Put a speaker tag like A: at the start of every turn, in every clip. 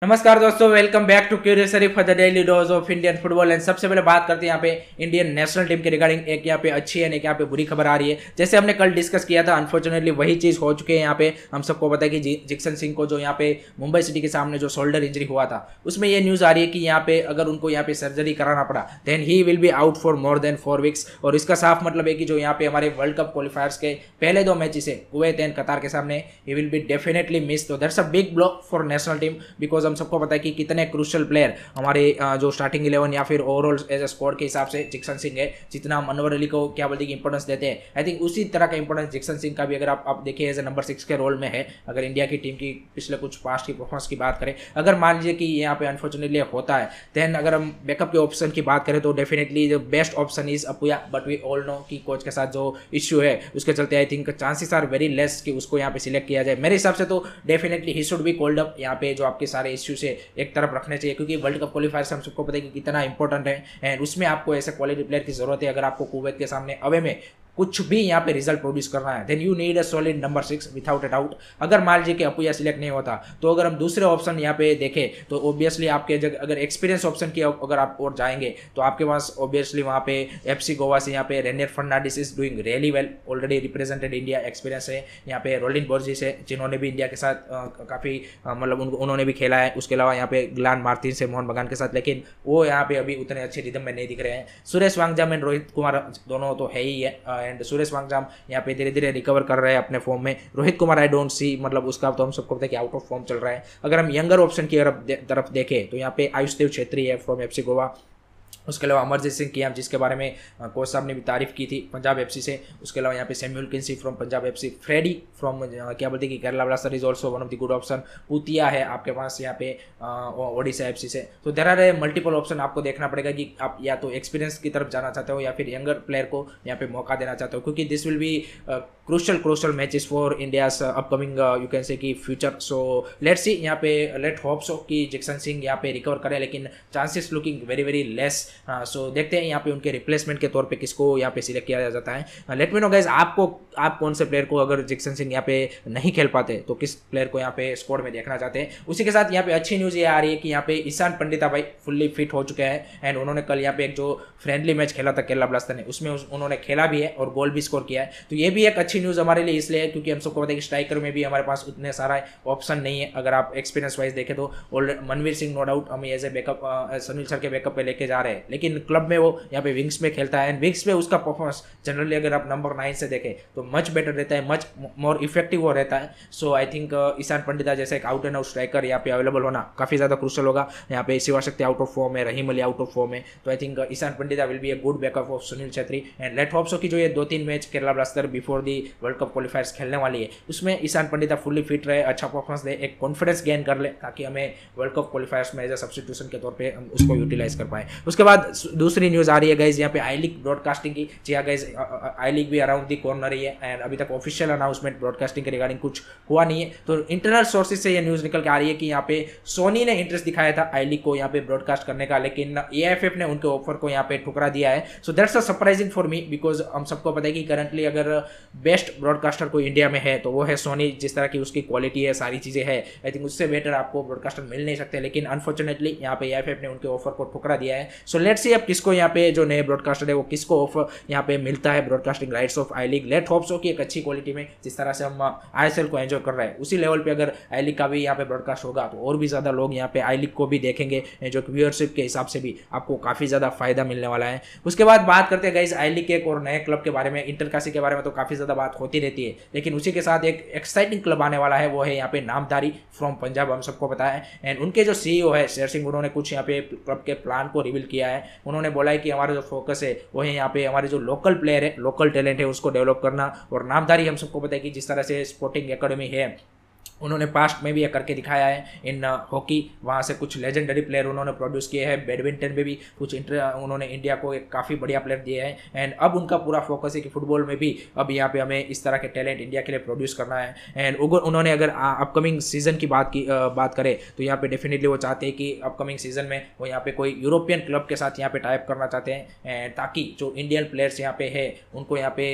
A: नमस्कार दोस्तों, welcome back to क्यूरियसरी for the daily dose of Indian football. And सबसे पहले बात करते हैं यहाँ पे इंडियन नेशनल टीम के रिगार्डिंग। एक यहाँ पे अच्छी है, एक यहाँ पे बुरी खबर आ रही है। जैसे हमने कल डिस्कस किया था, अनफॉर्चुनेटली वही चीज हो चुकी है यहाँ पे। हम सबको पता है कि जिक्सन सिंह को जो यहाँ पे मुंबई सिटी के सामने जो शोल्डर इंजरी हुआ था, उसमें ये न्यूज आ रही है कि यहाँ पे अगर उनको यहाँ पे सर्जरी कराना पड़ा then he will be out for more than 4 weeks. और इसका साफ मतलब है कि जो यहाँ पे हमारे वर्ल्ड कप क्वालिफायर्स के पहले 2 मैचेस है, कुवैत एंड कतार के सामने, he will be definitely miss. तो that's a big blow for national team, because हम सबको पता है कि कितने क्रूशियल प्लेयर हमारे जो स्टार्टिंग 11 या फिर ओवरऑल एज ए स्क्वाड के हिसाब से जिक्सन सिंह है। जितना हम अनवर अली को क्या बोलते हैं कि इंपॉर्टेंस देते हैं, आई थिंक उसी तरह का इंपॉर्टेंस जिक्सन सिंह का भी अगर आप देखिए एज ए नंबर 6 के रोल में है। अगर इंडिया की टीम की पिछले कुछ पास्ट की परफॉर्मेंस की बात करें, अगर मान लीजिए कि यहाँ पे अनफॉर्चुनेटली होता है, देन अगर हम बैकअप के ऑप्शन की बात करें तो डेफिनेटली जो best option is Apuia. But we all know कि कोच के साथ जो इश्यू है उसके चलते I think chances are very less कि उसको यहाँ पे सिलेक्ट किया जाए। मेरे हिसाब से तो definitely he should be called up. यहाँ पे जो आपके सारे इश्यू से एक तरफ रखने चाहिए, क्योंकि वर्ल्ड कप क्वालिफायर से हम सबको पता है कि कितना इंपॉर्टेंट है। एंड उसमें आपको ऐसे क्वालिटी प्लेयर की जरूरत है। अगर आपको कुवैत के सामने अवे में कुछ भी यहाँ पे रिजल्ट प्रोड्यूस करना है, then you need a solid number 6 without a doubt. अगर मान लीजिए कि अपुया सिलेक्ट नहीं होता, तो अगर हम दूसरे ऑप्शन यहाँ पे देखें तो ऑब्वियसली आपके अगर एक्सपीरियंस ऑप्शन की अगर आप और जाएंगे तो आपके पास ऑब्वियसली वहाँ पे एफसी गोवा से यहाँ पे Rennier Fernandes is doing really well, already represented India, experience है। यहाँ पे रोलिन बोर्जिस है, जिन्होंने भी इंडिया के साथ काफ़ी मतलब उन्होंने भी खेला है। उसके अलावा यहाँ पे ग्लान मार्टिन से मोहन बगान के साथ, लेकिन वो यहाँ पे अभी उतने अच्छे रिदम में नहीं दिख रहे हैं। सुरेश वांगजाम एंड रोहित कुमार दोनों तो है ही है। एंड सुरेश वांगजाम यहाँ पे धीरे धीरे रिकवर कर रहे हैं अपने फॉर्म में। Rohit Kumar I don't see, मतलब उसका तो हम सबको पता है कि आउट ऑफ फॉर्म चल रहा है। अगर हम यंगर ऑप्शन की तरफ देखें तो यहाँ पे आयुषदेव छेत्री है फ्रॉम एफसी गोवा। उसके अलावा अमरजीत सिंह की, जिसके बारे में कोच साहब ने भी तारीफ की थी, पंजाब एफसी से। उसके अलावा यहाँ पे Samuel Kynshi from Punjab FC, Freddy from क्या बोलते हैं कि Kerala blaster is also one of the good option. Puitea है आपके पास यहाँ पे ओडिशा एफसी से। तो देयर आर मल्टीपल ऑप्शन। आपको देखना पड़ेगा कि आप या तो एक्सपीरियंस की तरफ जाना चाहते हो या फिर यंगर प्लेयर को यहाँ पे मौका देना चाहते हो, क्योंकि this will be crucial matches for India's upcoming you can say की फ्यूचर। सो लेट्स सी, यहाँ पे लेट होप सो कि जिक्सन सिंह यहाँ पे रिकवर करे, लेकिन chances looking very very less. So देखते हैं यहाँ पे उनके रिप्लेसमेंट के तौर पे किसको यहाँ पे सिलेक्ट किया जाता है। लेट मी नो गाइज, आप कौन से प्लेयर को, अगर जिक्सन सिंह यहाँ पे नहीं खेल पाते तो किस प्लेयर को यहाँ पे स्क्वाड में देखना चाहते हैं। उसी के साथ यहाँ पे अच्छी न्यूज़ ये आ रही है कि यहाँ पे ईशान पंडिता भाई फुल्ली फिट हो चुके हैं। एंड उन्होंने कल यहाँ पे एक जो फ्रेंडली मैच खेला था केरला ब्लास्टर ने, उसमें उन्होंने खेला भी है और गोल भी स्कोर किया है। तो ये भी एक अच्छी न्यूज़ हमारे लिए इसलिए है क्योंकि हम सबको पता है कि स्ट्राइकर में भी हमारे पास उतने सारा ऑप्शन नहीं है। अगर आप एक्सपीरियंस वाइज देखें तो मनवीर सिंह नो डाउट हम as a backup Sunil sir के बैकअप पे लेके जा रहे हैं, लेकिन क्लब में वो यहाँ पे विंग्स में खेलता है। एंड विंग्स में उसका परफॉर्मेंस जनरली अगर आप नंबर 9 से देखें तो मच बेटर रहता है, मच मोर इफेक्टिव वो रहता है। So I think Ishan Pandita जैसे एक आउट एंड आउट स्ट्राइकर यहाँ पे अवेलेबल होना काफ़ी ज़्यादा क्रूशल होगा। यहाँ पे शिवा शक्ति आउट ऑफ फॉर्म है, Rahim Ali out of form है। तो I think Ishan Pandita will be a good backup of Sunil Chhetri. And let hope so कि जो ये 2-3 match Kerala blaster before the World Cup qualifiers खेलने वाली है, उसमें ईशान पंडिता फुल्ली फिट रहे, अच्छा परफॉर्मेंस दे, एक कॉन्फिडेंस गेन कर ले, ताकि हमें वर्ल्ड कप क्वालिफायर्स में एज ए सब्स्टिट्यूशन के तौर पे हम उसको यूटिलाइज कर पाए। उसके बाद दूसरी न्यूज़ आ रही है गाइज यहाँ पे आई लीग ब्रॉडकास्टिंग की। जी हाँ गाइज, आई लीग भी अराउंड दी कॉर्नर ही है। एंड अभी तक ऑफिशियल अनाउंसमेंट ब्रॉडकास्टिंग के रिगार्डिंग कुछ हुआ नहीं है। तो इंटरनल सोर्सेज से ये न्यूज़ निकल के आ रही है कि यहाँ पे सोनी ने इंटरेस्ट दिखाया था आई लीग को यहाँ पे ब्रॉडकास्ट करने का, लेकिन AIFF ने उनके ऑफर को यहाँ पे ठुकरा दिया है। So that's a surprising for me, because हम सबको पता है कि करंटली अगर बेस्ट ब्रॉडकास्टर कोई इंडिया में है तो वो है सोनी। जिस तरह की उसकी क्वालिटी है, सारी चीज़ें है, आई थिंक उससे बेटर आपको ब्रॉडकास्टर मिल नहीं सकते। लेकिन अनफॉर्चुनेटली यहाँ पे AIFF ने उनके ऑफर को ठुकरा दिया है। सो लेट्स सी अब किसको यहाँ पे जो नए ब्रॉडकास्टर है वो किसको ऑफर यहाँ पे मिलता है broadcasting rights of I league. Let hope so कि एक अच्छी क्वालिटी में, जिस तरह से हम ISL को एंजॉय कर रहे हैं, उसी लेवल पे अगर आई लीग का भी यहाँ पे ब्रॉडकास्ट होगा तो और भी ज़्यादा लोग यहाँ पे आई लीग को भी देखेंगे, जो व्यूअरशिप के हिसाब से भी आपको काफ़ी ज़्यादा फायदा मिलने वाला है। उसके बाद बात करते हैं गाइस आई लीग के एक और नए क्लब के बारे में। इंटरकाशी के बारे में तो काफ़ी ज़्यादा बात होती रहती है, लेकिन उसी के साथ एक एक्साइटिंग क्लब आने वाला है, वो है यहाँ पे नामधारी फ्रॉम पंजाब, हम सबको पता है। एंड उनके जो CEO है शेर सिंह, उन्होंने कुछ यहाँ पे क्लब के प्लान को रिवील किया है। उन्होंने बोला है कि हमारा जो फोकस है वो है यहाँ पे हमारे जो लोकल प्लेयर है, लोकल टैलेंट है, उसको डेवलप करना। और नामधारी हम सबको पता है कि जिस तरह से स्पोर्टिंग एकेडमी है, उन्होंने पास्ट में भी करके दिखाया है इन हॉकी। वहाँ से कुछ लेजेंडरी प्लेयर उन्होंने प्रोड्यूस किए हैं। बैडमिंटन में भी कुछ उन्होंने इंडिया को एक काफ़ी बढ़िया प्लेयर दिए हैं। एंड अब उनका पूरा फोकस है कि फुटबॉल में भी अब यहाँ पे हमें इस तरह के टैलेंट इंडिया के लिए प्रोड्यूस करना है। एंड उन्होंने अगर अपकमिंग सीजन की बात करें तो यहाँ पे डेफिनेटली वो चाहते हैं कि अपकमिंग सीजन में वो यहाँ पे कोई यूरोपियन क्लब के साथ यहाँ पे टाइप करना चाहते हैं, ताकि जो इंडियन प्लेयर्स यहाँ पे है उनको यहाँ पे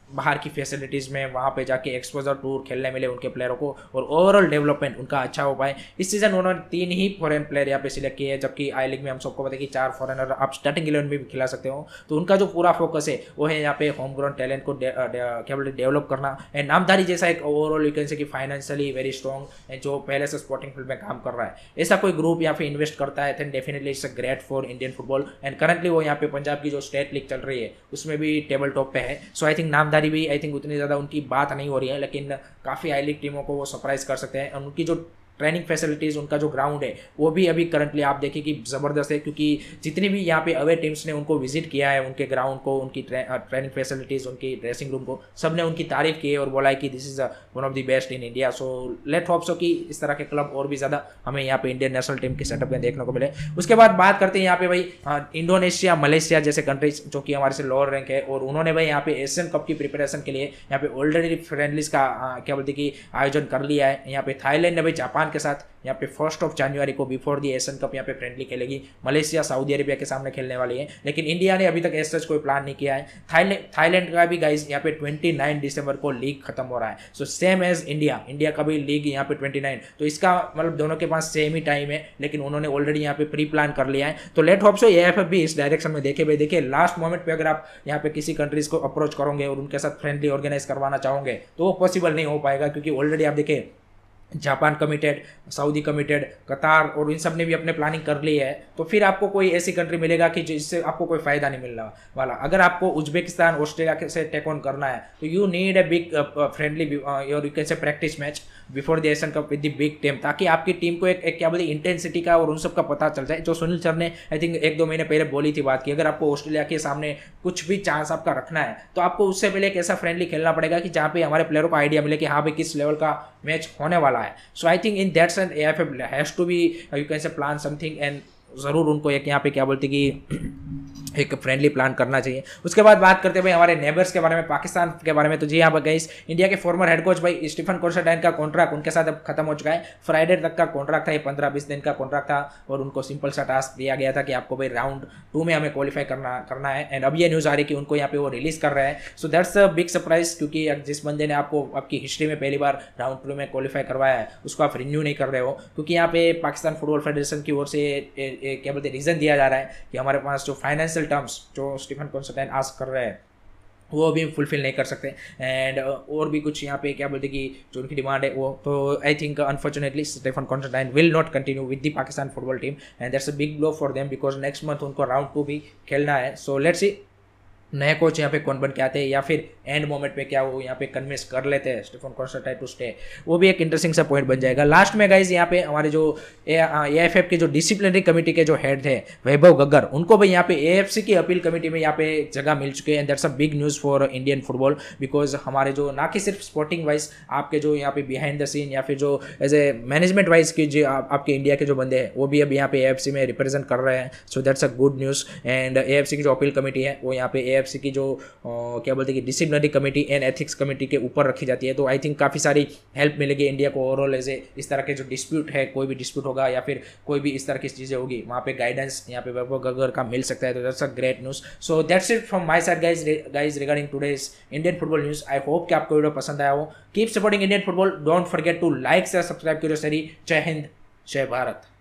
A: बाहर की फैसिलिटीज़ में वहाँ पे जाके एक्सपोजर टूर खेलने मिले उनके प्लेयरों को और ओवरऑल डेवलपमेंट उनका अच्छा हो पाए। इस सीजन उन्होंने 3 ही फॉरेन प्लेयर यहाँ पे सिलेक्ट किए हैं, जबकि आई लीग में हम सबको पता है कि 4 फॉरेनर आप स्टार्टिंग 11 में भी खिला सकते हो। तो उनका जो पूरा फोकस है वो है यहाँ पे होम ग्राउंड टैलेंट को क्या बोलते डेवलप करना एंड नामधारी जैसा एक ओवरऑल यू कैन से कि फाइनेंशियली वेरी स्ट्रॉन्ग जो पहले से स्पोर्टिंग फील्ड में काम कर रहा है, ऐसा कोई ग्रुप यहाँ पे इन्वेस्ट करता है then definitely it's a great for Indian football. And currently वो यहाँ पे पंजाब की जो स्टेट लीग चल रही है उसमें भी टेबल टॉप पे है। सो आई थिंक नामधारी भी आई थिंक उतनी ज़्यादा उनकी बात नहीं हो रही है, लेकिन काफ़ी आई लीग टीमों को वो सरप्राइज कर सकते हैं। उनकी जो ट्रेनिंग फैसिलिटीज़ उनका जो ग्राउंड है वो भी अभी करंटली आप देखिए कि ज़बरदस्त है, क्योंकि जितनी भी यहाँ पे अवे टीम्स ने उनको विजिट किया है उनके ग्राउंड को, उनकी ट्रेनिंग फैसिलिटीज़, उनकी ड्रेसिंग रूम को, सब ने उनकी तारीफ की है और बोला है कि this is one of the best in India. So let hope so कि इस तरह के क्लब और भी ज़्यादा हमें यहाँ पे इंडियन नेशनल टीम के सेटअप में देखने को मिले। उसके बाद बात करते हैं यहाँ पे भाई इंडोनेशिया, मलेशिया जैसे कंट्रीज जो कि हमारे से लोअर रैंक है और उन्होंने भाई यहाँ पे एशियन कप की प्रिपरेशन के लिए यहाँ पे ऑलरेडी फ्रेंडलीज का क्या बोलते कि आयोजन कर लिया है। यहाँ पे थाईलैंड ने भाई जापान के साथ यहाँ पे 1 जनवरी को बिफोर दी एशियन कप यहाँ पे फ्रेंडली खेलेगी। मलेशिया सऊदी अरेबिया के सामने खेलने वाली है, लेकिन इंडिया ने अभी तक ऐसा कोई प्लान नहीं किया है। थाईलैंड का भी गाइस यहाँ पे 29 दिसंबर को लीग खत्म हो रहा है। सो सेम एज इंडिया का भी लीग यहाँ पे 29, तो इसका मतलब दोनों के पास सेम ही टाइम है, लेकिन उन्होंने ऑलरेडी यहाँ पे प्री प्लान कर लिया है। तो लेट होप सो AFF भी इस डायरेक्शन में देखे भाई। देखिए लास्ट मोमेंट पे अगर आप यहाँ पे किसी कंट्रीज को अप्रोच करोगे और उनके साथ फ्रेंडली ऑर्गेनाइज करवाना चाहोगे तो वो पॉसिबल नहीं हो पाएगा, क्योंकि ऑलरेडी आप देखिए जापान कमिटेड, सऊदी कमिटेड, कतार और इन सब ने भी अपने प्लानिंग कर ली है। तो फिर आपको कोई ऐसी कंट्री मिलेगा कि जिससे आपको कोई फायदा नहीं मिलने वाला। अगर आपको उज्बेकिस्तान, ऑस्ट्रेलिया से टेक ऑन करना है तो you need a big friendly और you can say practice match before the Asian Cup with the big team, ताकि आपकी टीम को एक क्या बोलते इंटेंसिटी का और उन सब का पता चल जाए। जो सुनील सर ने आई थिंक 1-2 महीने पहले बोली थी बात की, अगर आपको ऑस्ट्रेलिया के सामने कुछ भी चांस आपका रखना है तो आपको उससे पहले एक ऐसा फ्रेंडली खेलना पड़ेगा कि जहाँ पे हमारे प्लेयरों को आइडिया मिले कि हाँ भाई किस लेवल का मैच होने वाला है। So I think in that sense AFF has to be you can say plan something and ज़रूर उनको एक यहाँ पे क्या बोलते कि एक फ्रेंडली प्लान करना चाहिए। उसके बाद बात करते हैं भाई हमारे नेबर्स के बारे में, पाकिस्तान के बारे में। तो जी यहाँ पर गाइस इंडिया के फॉर्मर हेड कोच भाई स्टीफन कॉन्स्टेंटाइन का कॉन्ट्रैक्ट उनके साथ अब खत्म हो चुका है। फ्राइडे तक का कॉन्ट्रैक्ट था, ये 15-20 दिन का कॉन्ट्रैक्ट था और उनको सिंपल सा टास्क दिया गया था कि आपको भाई राउंड 2 में हमें क्वालिफाई करना है। एंड अब ये न्यूज़ आ रही है कि उनको यहाँ पे वो रिलीज कर रहे हैं। So that's a big surprise, क्योंकि जिस बंदे ने आपको आपकी हिस्ट्री में पहली बार राउंड 2 में क्वालिफाई करवाया है उसको आप रिन्यू नहीं कर रहे हो, क्योंकि यहाँ पे पाकिस्तान फुटबॉल फेडरेशन की ओर से क्या बोलते रीज़न दिया जा रहा है कि हमारे पास जो फाइनेंशियल टर्म्स जो स्टीफन कॉन्स्टेंटाइन आस्क कर रहे हैं वो भी फुलफिल नहीं कर सकते। एंड और भी कुछ यहाँ पे क्या बोलते कि जो उनकी डिमांड है वो, तो I think unfortunately Stephen Constantine will not continue with the Pakistan football team and that's a big blow for them, because next month उनको राउंड 2 भी खेलना है। सो लेट्स सी नए कोच यहाँ पे कौन बन के आते हैं या फिर एंड मोमेंट पे क्या वो यहाँ पे कन्विंस कर लेते हैं स्टीफन कॉन्स्टेंटाइन टू स्टे, वो भी एक इंटरेस्टिंग सा पॉइंट बन जाएगा। लास्ट में गाइज यहाँ पे हमारे जो AFF के जो डिसिप्लिनरी कमेटी के जो हेड थे वैभव गग्गर, उनको भाई यहाँ पे AFC की अपील कमेटी में यहाँ पे जगह मिल चुके हैं। That's a big news for Indian football, because हमारे जो ना कि सिर्फ स्पोर्टिंग वाइज आपके जो यहाँ पे बिहाइंड द सीन या फिर जो एज ए मैनेजमेंट वाइज की जो आपके इंडिया के जो बंदे हैं वो भी अब यहाँ पे AFC में रिप्रेजेंट कर रहे हैं। So that's a good news. And AFC की जो अपील कमेटी है वो यहाँ पे AFC की जो क्या बोलते हैं कि disciplinary committee and ethics committee के ऊपर रखी जाती है। तो आई थिंक काफ़ी सारी हेल्प मिलेगी इंडिया को ओवरऑल एज इस तरह के जो डिस्प्यूट है, कोई भी डिस्प्यूट होगा या फिर कोई भी इस तरह की चीज़ें होगी वहाँ पे गाइडेंस यहाँ पे वैभव गग्गर का मिल सकता है। तो that's a great news. So that's it from my side guys regarding today's Indian football news. I hope कि आपको वीडियो पसंद आया हो। Keep supporting Indian football, don't forget to like share subscribe करो सरी। जय हिंद, जय भारत।